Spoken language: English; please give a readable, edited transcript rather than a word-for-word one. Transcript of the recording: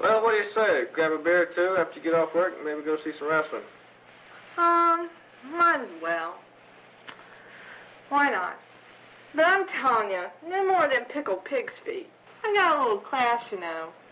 Well, what do you say? Grab a beer or two after you get off work and maybe go see some wrestling. Might as well. Why not? But I'm telling you, no more than pickled pig's feet. I got a little class, you know.